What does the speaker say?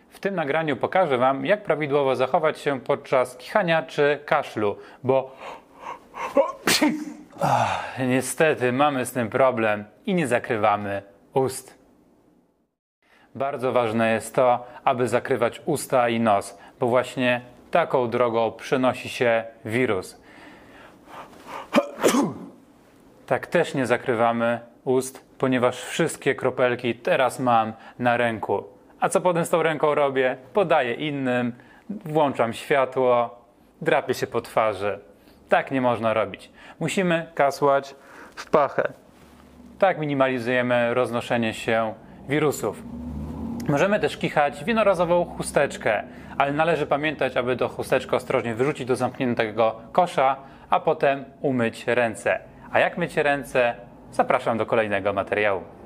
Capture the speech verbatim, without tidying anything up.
W tym nagraniu pokażę Wam, jak prawidłowo zachować się podczas kichania czy kaszlu, bo Ach, niestety mamy z tym problem i nie zakrywamy ust. Bardzo ważne jest to, aby zakrywać usta i nos, bo właśnie taką drogą przenosi się wirus. Tak też nie zakrywamy ust, ponieważ wszystkie kropelki teraz mam na ręku. A co potem z tą ręką robię? Podaję innym, włączam światło, drapię się po twarzy. Tak nie można robić. Musimy kasłać w pachę. Tak minimalizujemy roznoszenie się wirusów. Możemy też kichać w jednorazową chusteczkę, ale należy pamiętać, aby do chusteczkę ostrożnie wyrzucić do zamkniętego kosza, a potem umyć ręce. A jak myć ręce? Zapraszam do kolejnego materiału.